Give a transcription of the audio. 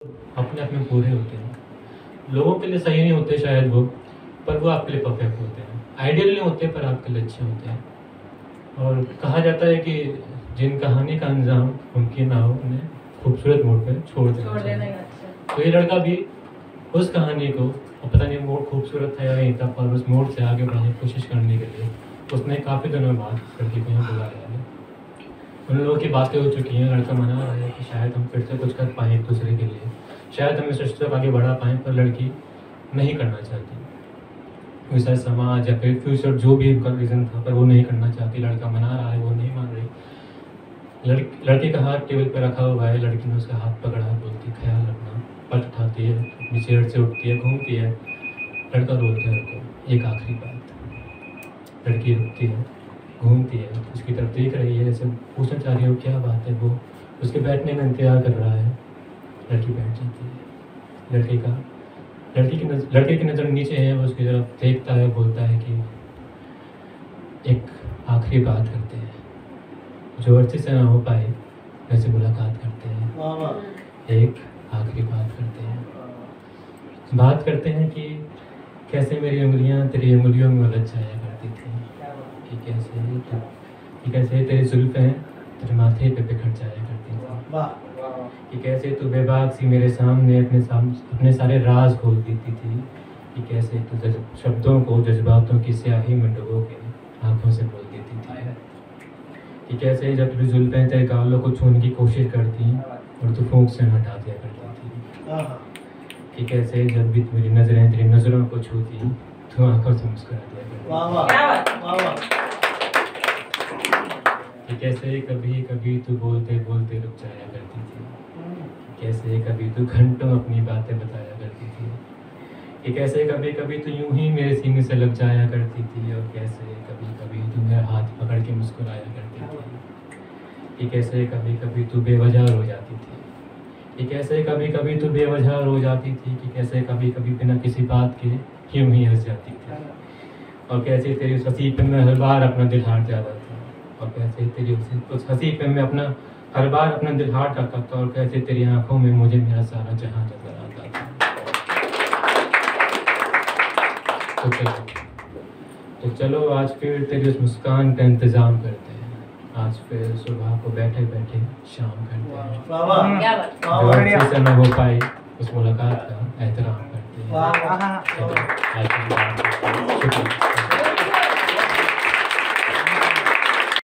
अपने आप में पूरे होते हैं। लोगों के लिए सही नहीं होते शायद वो, पर वो आपके लिए परफेक्ट होते हैं। आइडियल नहीं होते पर आपके लिए अच्छे होते हैं। और कहा जाता है कि जिन कहानी का अंजाम मुमकिन ना हो उन्हें खूबसूरत मोड़ पर छोड़ देना चाहिए। तो ये लड़का भी उस कहानी को, और पता नहीं मोड़ खूबसूरत था या नहीं था, पर उस मोड़ से आगे बढ़ने की कोशिश करने के लिए उसने काफ़ी दिनों बाद लड़की को यहाँ बुलाया है। उन लोगों की बातें हो चुकी हैं, लड़का मना रहा है कि शायद हम फिर से कुछ कर पाएँ एक दूसरे के लिए, शायद हम इस रिश्ते को आगे बढ़ा पाएँ, पर लड़की नहीं करना चाहती। वैसा समाज या फिर फ्यूचर जो भी उनका रीज़न था, पर वो नहीं करना चाहती। लड़का मना रहा है, वो नहीं मान रही। लड़के का हाथ टेबल पर रखा हुआ है, लड़की ने उसका हाथ पकड़ा, बोलती ख्याल रखना। पट उठाती है, अपनी चेयर से उठती है, घूमती है। लड़का बोलता है उसको एक आखिरी बात। लड़की रुकती है, घूमती है, उसकी तरफ देख रही है, जैसे पूछना चाह रही हो क्या बात है। वो उसके बैठने का इंतजार कर रहा है। लड़की बैठ जाती है। लड़के की नज़र नीचे है, वो उसकी तरफ देखता है, बोलता है कि एक आखिरी बात करते हैं, जो अर्थ से ना हो पाए वैसे मुलाकात करते हैं। एक आखिरी बात करते हैं। बात करते हैं कि कैसे मेरी उंगलियां तेरी उंगलियों में उलझ जाया करती थी, कि कैसे तेरी जुल्फें तेरे माथे पे बिखर जाया करती थी, कि कैसे तू बेबाक सी मेरे सामने अपने सारे राज खोल देती थी, कि कैसे तू शब्दों को जज्बातों की स्याही में डुबो के आंखों से बोल देती थी, कि कैसे जब तेरी जुल्फें तेरे गालों को छूने की कोशिश करती और तू फूंक से हटा दिया करती थी, कि कैसे जब भी मेरी नज़रें तेरी नज़रों को छूती तो आंखों से मुस्कुरा दिया करती, कि कैसे कभी कभी तू बोलते बोलते रुक जाया करती थी, कैसे कभी तू घंटों अपनी बातें बताया करती थी, कि कैसे कभी कभी तू यूं ही मेरे सीने से लग जाया करती थी, और कैसे कभी कभी तू मेरा हाथ पकड़ के मुस्कुराया करती थी, कि कैसे कभी कभी तू बेवजह रो जाती थी, कि कैसे कभी कभी तू बेवजह रो जाती थी, कि कैसे कभी कभी बिना किसी बात के यूं ही हंस जाती थी, और कैसे तेरी उस हंसी पे मैं हर बार अपना दिल हार जाता था, और कैसे तेरी उस हंसी पे मैं हर बार अपना दिल हार जाता था, और कैसे तेरी आंखों में मुझे मेरा सारा जहां नजर आता था। तो चलो आज फिर तेरी उस मुस्कान का इंतज़ाम करते हैं, आज फिर सुबह को बैठे बैठे शाम करते हैं, जो अच्छे से न हो पाए उस मुलाकात का एहतराम करते हैं।